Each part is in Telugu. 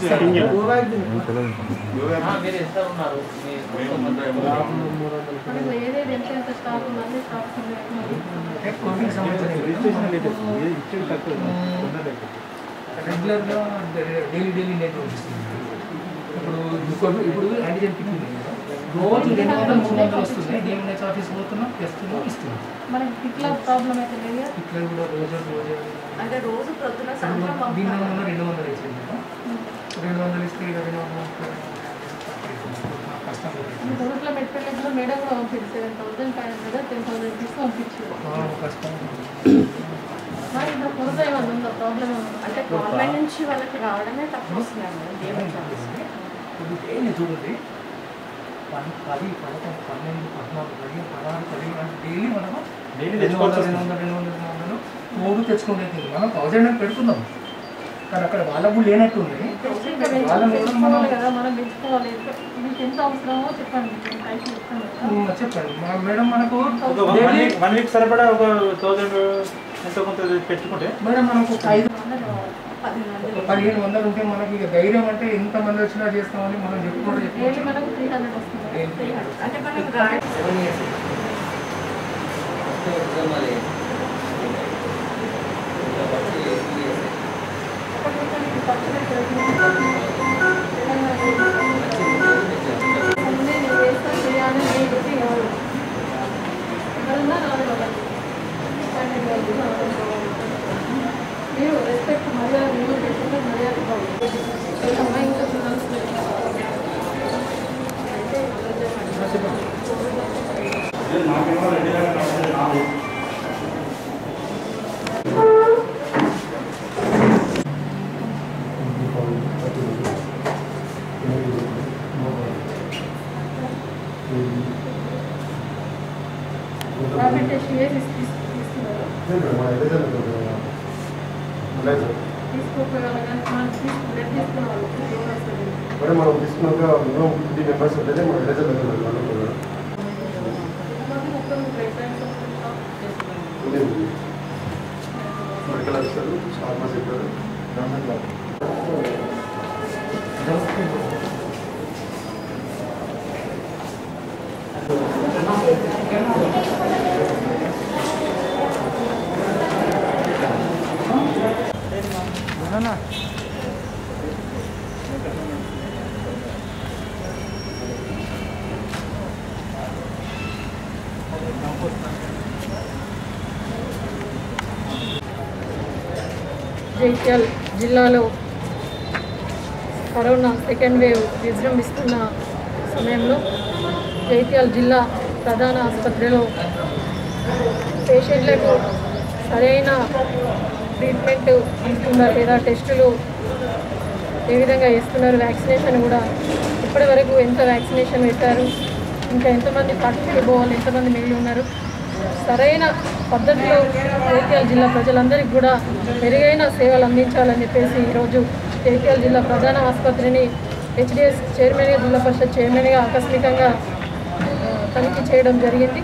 రెగ్యులర్గా డైలీ నెట్ పంపిస్తుంది. ఇప్పుడు యాంటీజెన్ కిట్ ఉంది కదా, రోజు 200-300 వస్తుంది. డిఎంహెచ్ ఆఫీస్ పోతున్నాం, టెస్టులు ఇస్తున్నాం. మనకి కిట్ల ప్రాబ్లం అయితే లేదు. కిట్ల కూడా రోజు అంటే రోజు ప్రొద్దున దీనిలో 200 వేసింది కదా, 200 ఇస్తే ఇక 200 కష్టం. మొదట్లో మెట్పల్లిలో మేడం కూడా పంపించారు 7,500 10,000 తీసుకు పంపించారు. కష్టం. కొరత ఏమన్నా ఉందా, ప్రాబ్లం ఏమన్నా? అంటే గవర్నమెంట్ నుంచి వాళ్ళకి రావడమే తక్కువ వస్తున్నాయి మేడం డిఎంహెచ్ ఆఫీస్కి. చూడండి 10, 11, 12, 14, 16, 17 అంటే డైలీ మనము 200 మూడు తెచ్చుకుంటే మనం 1000 అని పెడుతున్నాం. కానీ అక్కడ వాళ్ళకు లేనట్టుంది. మనం పెంచుకోవాలి. మీకు ఎంత అవసరమో చెప్పండి. చెప్పండి మేడం. మనకు 1 వీక్ సరిపడా ఒక 1000 ఎంతో కొంత పెట్టుకుంటే మేడం మనకు 1500 ఉంటే మనకి ఇక ధైర్యం అంటే ఎంతమంది వచ్చినా చేస్తామని మనం చెప్పుకోవడం. మనకు 300 వస్తుంది. అంటే మనకు 7 years మీరు రెస్పెక్ట్ మర్యాద మీరు పెట్టుకుంటే మర్యాద అమ్మాయి ఇంకా మనం తీసుకున్నాక మినిమం 50 మెంబర్స్ ఉంటేనే మన విలేజ్ మెడికల్ ఆఫీసర్లు ఫార్మసీ చెప్పారు. జగిత్యాల జిల్లాలో కరోనా సెకండ్ వేవ్ విజృంభిస్తున్న సమయంలో జగిత్యాల జిల్లా ప్రధాన ఆసుపత్రిలో పేషెంట్లకు సరైన ట్రీట్మెంట్ ఇస్తున్నారు లేదా టెస్టులు ఏ విధంగా చేస్తున్నారు, వ్యాక్సినేషన్ కూడా ఇప్పటి వరకు ఎంత వ్యాక్సినేషన్ వేశారు, ఇంకా ఎంతమంది పార్టిసిపేట్ పోవాలి, ఎంతమంది మిగిలి ఉన్నారు, సరైన పద్ధతిలో జగిత్యాల జిల్లా ప్రజలందరికీ కూడా మెరుగైన సేవలు అందించాలని చెప్పేసి ఈరోజు జగిత్యాల జిల్లా ప్రధాన ఆసుపత్రిని హెచ్డిఎస్ చైర్మన్గా జిల్లా పరిషత్ చైర్మన్గా ఆకస్మికంగా తనిఖీ చేయడం జరిగింది.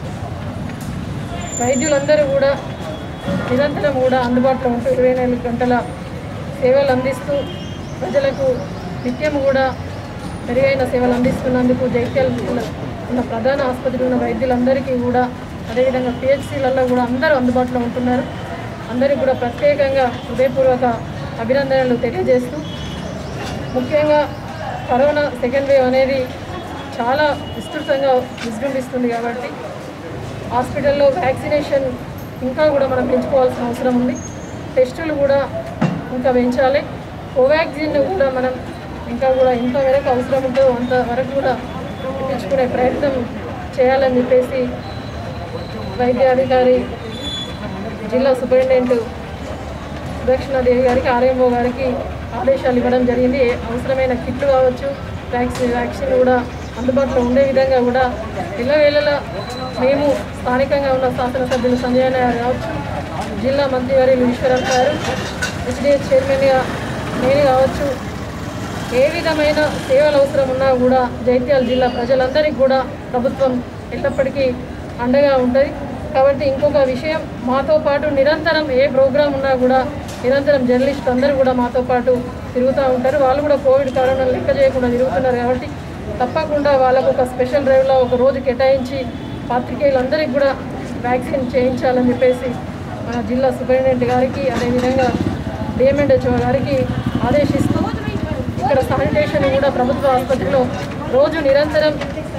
వైద్యులందరూ కూడా నిరంతరం కూడా అందుబాటులో ఉంటూ 24 గంటల సేవలు అందిస్తూ ప్రజలకు నిత్యం కూడా మెరుగైన సేవలు అందిస్తున్నందుకు జగిత్యాల ఉన్న ప్రధాన ఆసుపత్రి ఉన్న వైద్యులందరికీ కూడా అదేవిధంగా పిహెచ్సిలలో కూడా అందరూ అందుబాటులో ఉంటున్నారు. అందరికీ కూడా ప్రత్యేకంగా హృదయపూర్వక అభినందనలు తెలియజేస్తూ, ముఖ్యంగా కరోనా సెకండ్ వేవ్ అనేది చాలా విస్తృతంగా విజృంభిస్తుంది కాబట్టి హాస్పిటల్లో వ్యాక్సినేషన్ ఇంకా కూడా మనం పెంచుకోవాల్సిన అవసరం ఉంది. టెస్టులు కూడా ఇంకా పెంచాలి. కోవాక్సిన్ కూడా మనం ఇంకా కూడా ఎంతవరకు అవసరం ఉంటుందో అంతవరకు కూడా పెంచుకునే ప్రయత్నం చేయాలని చెప్పేసి వైద్యాధికారి జిల్లా సూపరింటెండెంట్ సుదక్షిణాదేవి గారికి ఆర్ఎంఓ గారికి ఆదేశాలు ఇవ్వడం జరిగింది. అవసరమైన కిట్లు కావచ్చు, వ్యాక్సిన్ కూడా అందుబాటులో ఉండే విధంగా కూడా ఇళ్ళవేళలా మేము స్థానికంగా ఉన్న శాసనసభ్యులు సంజయ్ గారు కావచ్చు, జిల్లా మంత్రివర్యులు ఈశ్వరరావు గారు, హెచ్డిఎస్ చైర్మన్గా నేను కావచ్చు, ఏ విధమైన సేవలు అవసరం ఉన్నా కూడా జగిత్యాల జిల్లా ప్రజలందరికీ కూడా ప్రభుత్వం ఎల్లప్పటికీ అండగా ఉంటుంది. కాబట్టి ఇంకొక విషయం, మాతో పాటు నిరంతరం ఏ ప్రోగ్రాం ఉన్నా కూడా నిరంతరం జర్నలిస్టులు అందరూ కూడా మాతో పాటు తిరుగుతూ ఉంటారు. వాళ్ళు కూడా కోవిడ్ కరోనా లెక్క చేయకుండా తిరుగుతున్నారు కాబట్టి తప్పకుండా వాళ్ళకు ఒక స్పెషల్ డ్రైవ్లో ఒక రోజు కేటాయించి పాత్రికేయులందరికీ కూడా వ్యాక్సిన్ చేయించాలని చెప్పేసి మన జిల్లా సూపరింటెండెంట్ గారికి అదేవిధంగా డిఎంఎండ్హెచ్ఓ గారికి ఆదేశిస్తూ ఇక్కడ శానిటేషన్ కూడా ప్రభుత్వ ఆసుపత్రిలో రోజు నిరంతరం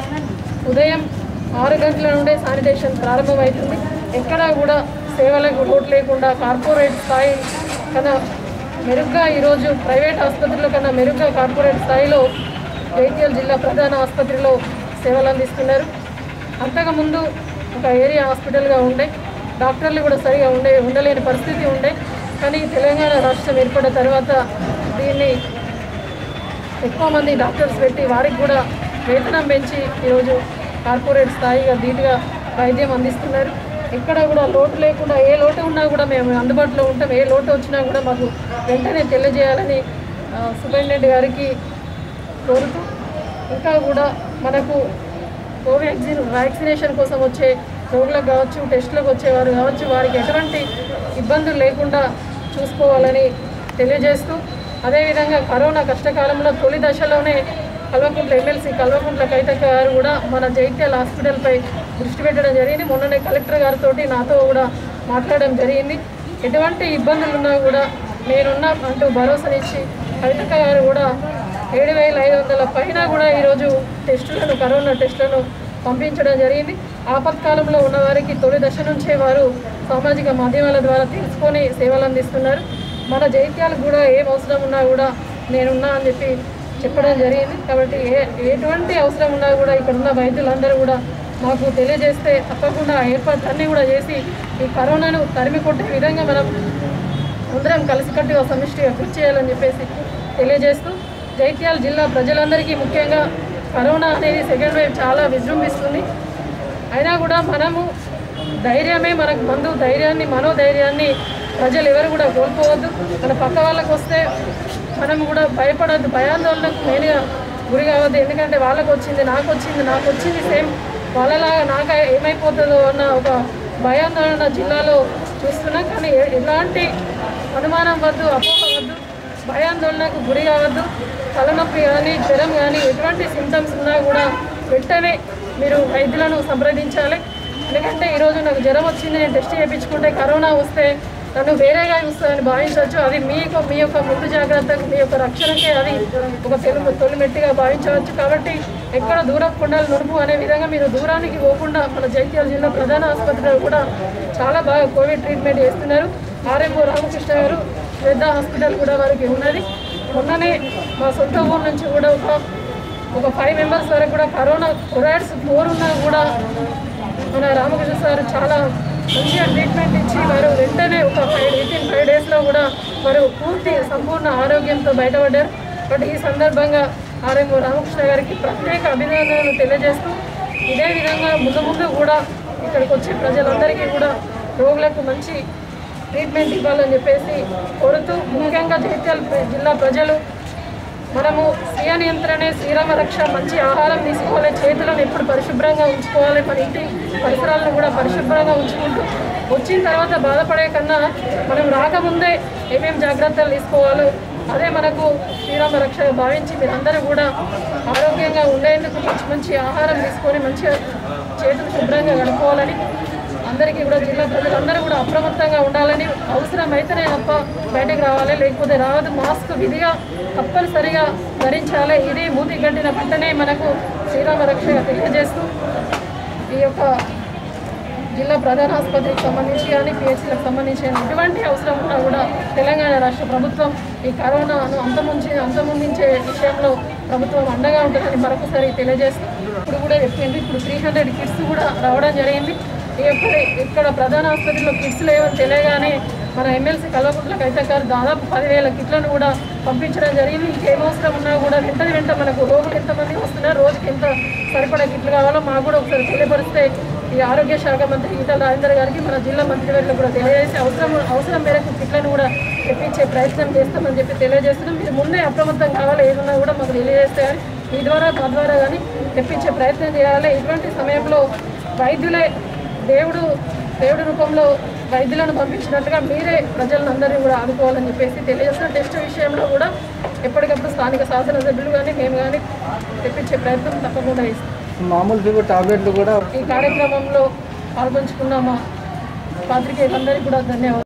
ఉదయం 6 గంటల నుండే శానిటేషన్ ప్రారంభమవుతుంది. ఎక్కడా కూడా సేవలకు లోటు లేకుండా కార్పొరేట్ స్థాయి కన్నా మెరుగ్గా ఈరోజు ప్రైవేట్ ఆసుపత్రుల కన్నా మెరుగ్గా కార్పొరేట్ స్థాయిలో జగిత్యాల జిల్లా ప్రధాన ఆసుపత్రిలో సేవలు అందిస్తున్నారు. అంతకుముందు ఒక ఏరియా హాస్పిటల్గా ఉండే డాక్టర్లు కూడా సరిగా ఉండలేని పరిస్థితి ఉండే. కానీ తెలంగాణ రాష్ట్రం ఏర్పడిన తర్వాత దీన్ని ఎక్కువ మంది డాక్టర్స్ పెట్టి వారికి కూడా వేతనం పెంచి ఈరోజు కార్పొరేట్ స్థాయిగా ధీటుగా వైద్యం అందిస్తున్నారు. ఎక్కడ కూడా లోటు లేకుండా ఏ లోటు ఉన్నా కూడా మేము అందుబాటులో ఉంటాం. ఏ లోటు వచ్చినా కూడా మాకు వెంటనే తెలియజేయాలని సూపరింటెండెంట్ గారికి కోరుతూ ఇంకా కూడా మనకు వ్యాక్సినేషన్ కోసం వచ్చే రోగులకు కావచ్చు, టెస్టులకు వచ్చేవారు కావచ్చు, వారికి ఎటువంటి ఇబ్బందులు లేకుండా చూసుకోవాలని తెలియజేస్తూ అదేవిధంగా కరోనా కష్టకాలంలో తొలి దశలోనే కల్వకుంట్ల ఎమ్మెల్సీ కల్వకుంట్ల కైతక్క గారు కూడా మన జగిత్యాల హాస్పిటల్పై దృష్టి పెట్టడం జరిగింది. మొన్ననే కలెక్టర్ గారితో నాతో కూడా మాట్లాడడం జరిగింది. ఎటువంటి ఇబ్బందులు ఉన్నా కూడా నేనున్నా అంటూ భరోసానిచ్చి కైతక్క గారు కూడా 7,500 పైన కూడా ఈరోజు టెస్టులను కరోనా టెస్టులను పంపించడం జరిగింది. ఆపత్కాలంలో ఉన్న వారికి తొలి దశ నుంచే వారు సామాజిక మాధ్యమాల ద్వారా తెలుసుకొని సేవలు అందిస్తున్నారు. మన జగిత్యాలకు కూడా ఏం అవసరం ఉన్నా కూడా నేనున్నా అని చెప్పడం జరిగింది. కాబట్టి ఎటువంటి అవసరం ఉన్నా కూడా ఇక్కడ ఉన్న వైద్యులందరూ కూడా మాకు తెలియజేస్తే తప్పకుండా ఏర్పాట్లన్నీ కూడా చేసి ఈ కరోనాను తరిమి కొట్టే విధంగా మనం అందరం కలిసికట్టుగా సమిష్టిగా కృషి చేయాలని చెప్పేసి తెలియజేస్తూ జగిత్యాల జిల్లా ప్రజలందరికీ ముఖ్యంగా కరోనా అనేది సెకండ్ వేవ్ చాలా విజృంభిస్తుంది. అయినా కూడా మనము ధైర్యమే మనకు మందు, ధైర్యాన్ని మనోధైర్యాన్ని ప్రజలు ఎవరు కూడా కోల్పోవద్దు. మన పక్క వాళ్ళకు వస్తే మనం కూడా భయపడద్దు, భయాందోళనకు మెయిన్గా గురి కావద్దు. ఎందుకంటే వాళ్ళకు వచ్చింది నాకు వచ్చింది సేమ్ వాళ్ళలాగా నాకు ఏమైపోతుందో అన్న ఒక భయాందోళన జిల్లాలో చూస్తున్నాం. కానీ ఎలాంటి అనుమానం వద్దు, అపోహ వద్దు, భయాందోళనకు గురి కావద్దు. తలనొప్పి కానీ జ్వరం కానీ ఎటువంటి సింటమ్స్ ఉన్నా కూడా వెంటనే మీరు వైద్యులను సంప్రదించాలి. ఎందుకంటే ఈరోజు నాకు జ్వరం వచ్చింది, నేను టెస్ట్ చేయించుకుంటే కరోనా వస్తే నన్ను వేరేగా చూస్తుందని భావించవచ్చు. అది మీ యొక్క ముందు జాగ్రత్తకు, మీ యొక్క రక్షణకే అది ఒక తొలిమెట్టిగా భావించవచ్చు. కాబట్టి ఎక్కడ దూరం కొండలు నునుపు అనే విధంగా మీరు దూరానికి పోకుండా మన జగిత్యాల జిల్లా ప్రధాన ఆసుపత్రిలో కూడా చాలా బాగా కోవిడ్ ట్రీట్మెంట్ చేస్తున్నారు. ఆర్ఎంఓ రామకృష్ణ గారు పెద్ద హాస్పిటల్ కూడా వారికి ఉన్నది. మొన్ననే మా సొంత ఊరు నుంచి కూడా ఒక 5 మెంబర్స్ వరకు కూడా కరోనా కొరాయిడ్స్ 4 ఉన్నా కూడా మన రామకృష్ణ సార్ చాలా మంచిగా ట్రీట్మెంట్ ఇచ్చి వారు వెంటనే ఒక 5 డేస్లో కూడా వారు సంపూర్ణ ఆరోగ్యంతో బయటపడ్డారు. బట్ ఈ సందర్భంగా ఆర్ఎంఓ రామకృష్ణ గారికి ప్రత్యేక అభినందనలు తెలియజేస్తూ ఇదే విధంగా ముందు కూడా ఇక్కడికి వచ్చే ప్రజలందరికీ కూడా రోగులకు మంచి ట్రీట్మెంట్ ఇవ్వాలని చెప్పేసి కోరుతూ ముఖ్యంగా జగిత్యాల జిల్లా ప్రజలు మనము స్వీయ నియంత్రణే శ్రీరామ రక్ష, మంచి ఆహారం తీసుకోవాలి, చేతులను ఎప్పుడు పరిశుభ్రంగా ఉంచుకోవాలి, మన ఇంటి పరిసరాలను కూడా పరిశుభ్రంగా ఉంచుకుంటూ వచ్చిన తర్వాత బాధపడే కన్నా మనం రాకముందే ఏమేమి జాగ్రత్తలు తీసుకోవాలో అదే మనకు శ్రీరామ రక్షగా భావించి మీరందరూ కూడా ఆరోగ్యంగా ఉండేందుకు మంచి ఆహారం తీసుకొని మంచిగా చేతులు శుభ్రంగా గడుపుకోవాలని అందరికీ కూడా జిల్లా ప్రజలందరూ కూడా అప్రమత్తంగా ఉండాలని, అవసరమైతేనే తప్ప బయటకు రావాలి, లేకపోతే రావద్దు. మాస్క్ విధిగా తప్పనిసరిగా ధరించాలి. ఇది మూతి గంటిన వెంటనే మనకు శ్రీరామ రక్షగా తెలియజేస్తూ ఈ యొక్క జిల్లా ప్రధాన ఆసుపత్రికి సంబంధించి కానీ పిహెచ్సిలకు సంబంధించి ఎటువంటి అవసరం ఉన్నా కూడా తెలంగాణ రాష్ట్ర ప్రభుత్వం ఈ కరోనాను అంతమొందించే విషయంలో ప్రభుత్వం అండగా ఉంటుందని మరొకసారి తెలియజేస్తూ ఇప్పుడు కూడా చెప్పింది. ఇప్పుడు 300 కిట్స్ కూడా రావడం జరిగింది. ఇక్కడ ప్రధాన ఆసుపత్రిలో కిట్స్ లేవని తెలియగానే మన ఎమ్మెల్సీ కల్వకుంట్ల కైతక్క దాదాపు 10,000 కిట్లను కూడా పంపించడం జరిగింది. ఇంకేం అవసరం ఉన్నా కూడా వెంట మనకు రోగులు ఎంతమంది వస్తున్నారు, రోజుకి ఎంత సరిపడా కిట్లు కావాలో మాకు కూడా ఒకసారి తెలియపరిస్తే ఈ ఆరోగ్య శాఖ మంత్రి ఈటల రాజేందర్ గారికి మన జిల్లా మంత్రివర్యులకు కూడా తెలియజేసి అవసరం మేరకు కిట్లను కూడా తెప్పించే ప్రయత్నం చేస్తామని చెప్పి తెలియజేస్తున్నాం. మీరు ముందే అప్రమత్తం కావాలి, ఏదన్నా కూడా మాకు తెలియజేస్తే కానీ మీ ద్వారా మా ద్వారా కానీ తెప్పించే ప్రయత్నం చేయాలి. ఇటువంటి సమయంలో వైద్యులే దేవుడు దేవుడి రూపంలో వైద్యులను పంపించినట్టుగా మీరే ప్రజలందరినీ కూడా ఆదుకోవాలని చెప్పేసి తెలియజేస్తున్న. టెస్ట్ విషయంలో కూడా ఎప్పటికప్పుడు స్థానిక శాసనసభ్యులు కానీ మేము కానీ తెప్పించే ప్రయత్నం తప్పకుండా చేస్తాం. మామూలు ఫీవర్ టాబ్లెట్లు కూడా ఈ కార్యక్రమంలో పాల్పంచుకున్న మా పాత్రికేయులందరికీ కూడా ధన్యవాదాలు.